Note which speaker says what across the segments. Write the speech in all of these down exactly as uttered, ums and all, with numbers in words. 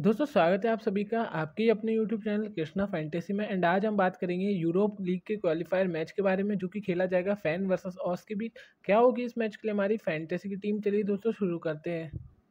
Speaker 1: दोस्तों स्वागत है आप सभी का आपके अपने यूट्यूब चैनल कृष्णा फैंटेसी में। एंड आज हम बात करेंगे यूरोप लीग के क्वालिफायर मैच के बारे में, जो कि खेला जाएगा फैन वर्सेस ऑस के बीच। क्या होगी इस मैच के लिए हमारी फैंटेसी की टीम। चलिए दोस्तों शुरू करते हैं।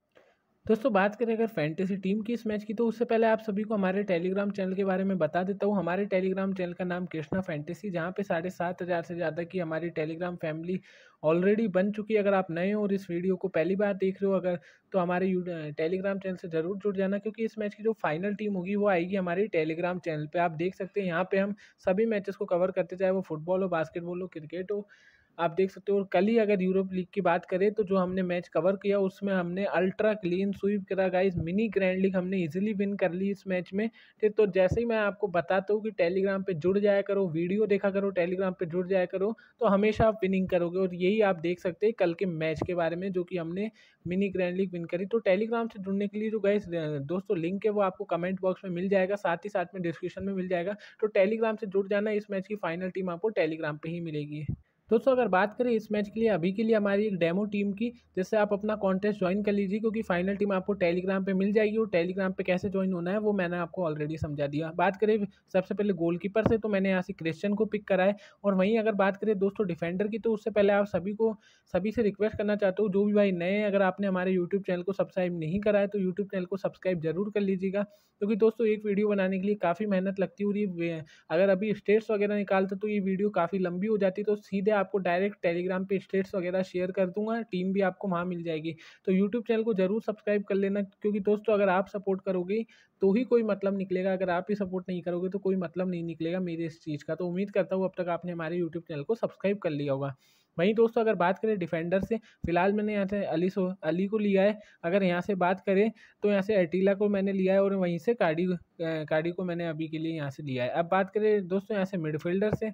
Speaker 1: दोस्तों बात करें अगर फैंटेसी टीम की इस मैच की, तो उससे पहले आप सभी को हमारे टेलीग्राम चैनल के बारे में बता देता हूँ। हमारे टेलीग्राम चैनल का नाम कृष्णा फैंटेसी, जहाँ पे साढ़े सात हज़ार से ज़्यादा की हमारी टेलीग्राम फैमिली ऑलरेडी बन चुकी है। अगर आप नए हो और इस वीडियो को पहली बार देख रहे हो अगर, तो हमारे टेलीग्राम चैनल से ज़रूर जुड़ जाना, क्योंकि इस मैच की जो फाइनल टीम होगी वो आएगी हमारी टेलीग्राम चैनल पर। आप देख सकते हैं यहाँ पर हम सभी मैचेस को कवर करते, चाहे वो फुटबॉल हो, बास्केटबॉल हो, क्रिकेट हो, आप देख सकते हो। और कल ही अगर यूरोप लीग की बात करें, तो जो हमने मैच कवर किया उसमें हमने अल्ट्रा क्लीन स्वीप करा गाइस। मिनी ग्रैंड लीग हमने इजीली विन कर ली इस मैच में। ठीक, तो जैसे ही मैं आपको बताता हूँ कि टेलीग्राम पे जुड़ जाया करो, वीडियो देखा करो, टेलीग्राम पे जुड़ जाया करो, तो हमेशा आप विनिंग करोगे। और यही आप देख सकते हैं कल के मैच के बारे में, जो कि हमने मिनी ग्रैंड लीग विन करी। तो टेलीग्राम से जुड़ने के लिए जो गाइस दोस्तों लिंक है वो आपको कमेंट बॉक्स में मिल जाएगा, साथ ही साथ में डिस्क्रिप्शन में मिल जाएगा। तो टेलीग्राम से जुड़ जाना, इस मैच की फाइनल टीम आपको टेलीग्राम पे ही मिलेगी। दोस्तों अगर बात करें इस मैच के लिए, अभी के लिए हमारी एक डेमो टीम की, जिससे आप अपना कॉन्टेस्ट ज्वाइन कर लीजिए, क्योंकि फाइनल टीम आपको टेलीग्राम पे मिल जाएगी। और टेलीग्राम पे कैसे ज्वाइन होना है वो मैंने आपको ऑलरेडी समझा दिया। बात करें सबसे पहले गोलकीपर से, तो मैंने यहाँ से क्रिश्चियन को पिक करा है। और वहीं अगर बात करें दोस्तों डिफेंडर की, तो उससे पहले आप सभी को सभी से रिक्वेस्ट करना चाहता हूँ, जो भी भाई नए, अगर आपने हमारे यूट्यूब चैनल को सब्सक्राइब नहीं करा है तो यूट्यूब चैनल को सब्सक्राइब जरूर कर लीजिएगा, क्योंकि दोस्तों एक वीडियो बनाने के लिए काफ़ी मेहनत लगती है। और ये अगर अभी स्टेट्स वगैरह निकालते तो ये वीडियो काफ़ी लंबी हो जाती, तो सीधे आपको डायरेक्ट टेलीग्राम पे स्टेट्स वगैरह शेयर कर दूंगा, टीम भी आपको वहाँ मिल जाएगी। तो यूट्यूब चैनल को जरूर सब्सक्राइब कर लेना, क्योंकि दोस्तों अगर आप सपोर्ट करोगे तो ही कोई मतलब निकलेगा, अगर आप ही सपोर्ट नहीं करोगे तो कोई मतलब नहीं निकलेगा मेरे इस चीज़ का। तो उम्मीद करता हूँ अब तक आपने हमारे यूट्यूब चैनल को सब्सक्राइब कर लिया होगा। वहीं दोस्तों अगर बात करें डिफेंडर से, फिलहाल मैंने यहाँ से अली सो अली को लिया है। अगर यहाँ से बात करें तो यहाँ से एटीला को मैंने लिया है, और वहीं से कार्डी कार्डी को मैंने अभी के लिए यहाँ से लिया है। अब बात करें दोस्तों यहाँ से मिडफील्डर से,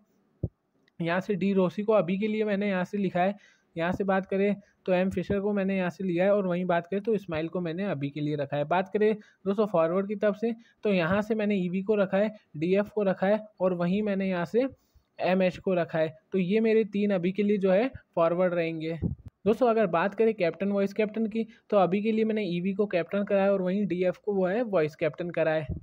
Speaker 1: यहाँ से डी रोसी को अभी के लिए मैंने यहाँ से लिखा है। यहाँ से बात करें तो एम फिशर को मैंने यहाँ से लिया है, और वहीं बात करें तो इस्माइल को मैंने अभी के लिए रखा है। बात करें दोस्तों फॉरवर्ड की तरफ से, तो यहाँ से मैंने ईवी को रखा है, डीएफ को रखा है, और वहीं मैंने यहाँ से एम एच को रखा है। तो ये मेरे तीन अभी के लिए जो है फॉरवर्ड रहेंगे। दोस्तों अगर बात करें कैप्टन वॉइस कैप्टन की, तो अभी के लिए मैंने ईवी को कैप्टन कराया, और वहीं डीएफ को वो है वॉइस कैप्टन कराया है।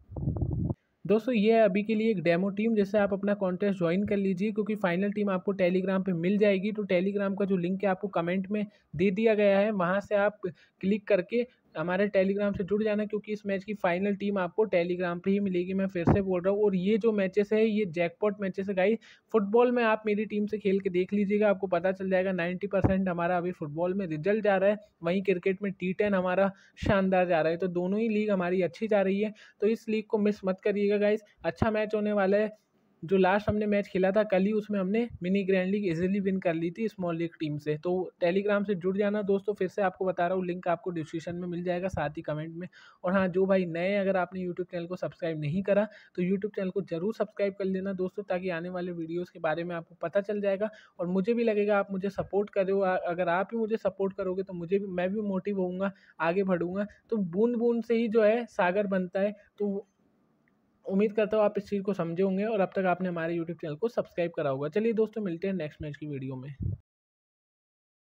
Speaker 1: दोस्तों ये है अभी के लिए एक डेमो टीम, जिससे आप अपना कॉन्टेस्ट ज्वाइन कर लीजिए, क्योंकि फाइनल टीम आपको टेलीग्राम पे मिल जाएगी। तो टेलीग्राम का जो लिंक है आपको कमेंट में दे दिया गया है, वहां से आप क्लिक करके हमारे टेलीग्राम से जुड़ जाना, क्योंकि इस मैच की फाइनल टीम आपको टेलीग्राम पे ही मिलेगी। मैं फिर से बोल रहा हूँ। और ये जो मैचेस है ये जैकपॉट मैचेस है गाइस। फुटबॉल में आप मेरी टीम से खेल के देख लीजिएगा, आपको पता चल जाएगा। नाइन्टी परसेंट हमारा अभी फुटबॉल में रिजल्ट जा रहा है, वहीं क्रिकेट में टी टेन हमारा शानदार जा रहा है। तो दोनों ही लीग हमारी अच्छी जा रही है, तो इस लीग को मिस मत करिएगा गाइस। अच्छा मैच होने वाला है। जो लास्ट हमने मैच खेला था कल ही, उसमें हमने mini grand league easily win कर ली थी स्मॉल लीग टीम से। तो टेलीग्राम से जुड़ जाना दोस्तों, फिर से आपको बता रहा हूँ, लिंक आपको डिस्क्रिप्शन में मिल जाएगा, साथ ही कमेंट में। और हाँ, जो भाई नए, अगर आपने यूट्यूब चैनल को सब्सक्राइब नहीं करा तो यूट्यूब चैनल को जरूर सब्सक्राइब कर लेना दोस्तों, ताकि आने वाले वीडियोज़ के बारे में आपको पता चल जाएगा। और मुझे भी लगेगा आप मुझे सपोर्ट कर रहे हो। अगर आप ही मुझे सपोर्ट करोगे तो मुझे भी, मैं भी मोटिव होऊंगा, आगे बढ़ूंगा। तो बूंद बूंद से ही जो है सागर बनता है। तो उम्मीद करता हूँ आप इस चीज़ को समझे होंगे, और अब तक आपने हमारे यूट्यूब चैनल को सब्सक्राइब करा होगा। चलिए दोस्तों मिलते हैं नेक्स्ट मैच की वीडियो में।